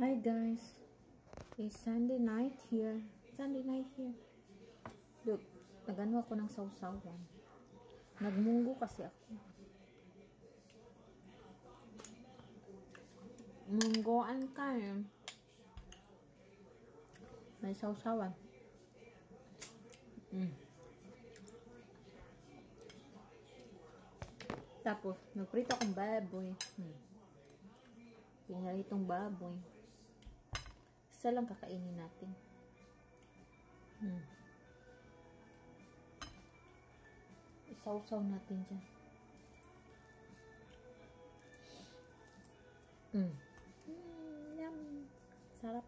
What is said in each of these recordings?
Hi guys, it's Sunday night here. Look, nagano ako ng sausawan. Nagmunggo kasi ako. Munggoan kayo. May sausawan. Tapos, nagprito akong baboy. Pinaritong baboy. Isa lang kakainin natin. Isawsaw natin dyan. Yum. Sarap.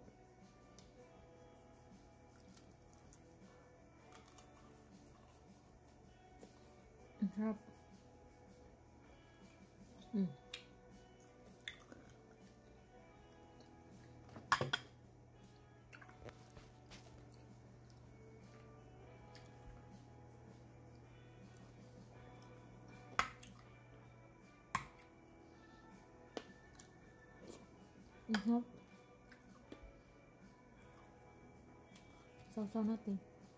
Sarap. Sausaw natin.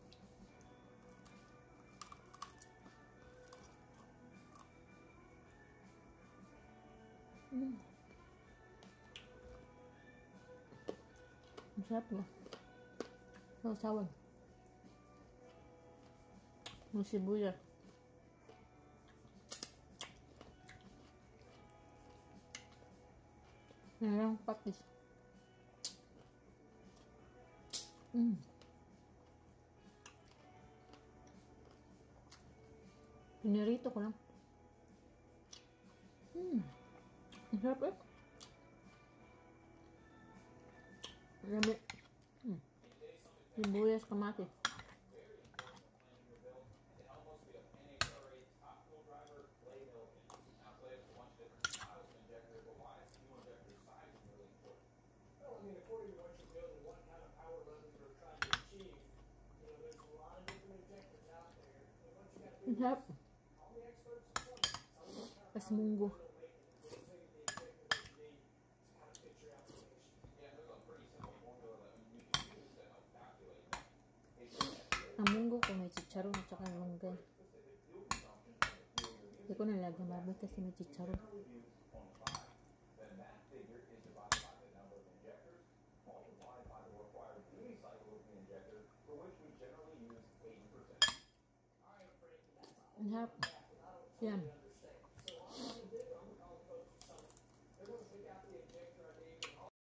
Masarap ba? Sausawan. May sibuyas. Mayroong patis. Pinirito ko lang. Ang sarap eh. Marami. Sibuyas, kamatis. According to what you know and what kind of power levels you're trying to achieve, there's a lot of different injectors out there. And what you got to do is, all the experts tell you, some of them Pas munggo. the injector that you need to kind of fit your application. Yeah, there's a pretty simple formula that you can use to help calculate. Ang munggo ko may chicharon at saka malunggay. Hindi ko nalagyan marami kasi may chicharon. Then that figure is divided by the number of injectors, multiplied by the required duty cycle of the injector, for which we generally use 80%. Ang sarap. Yan.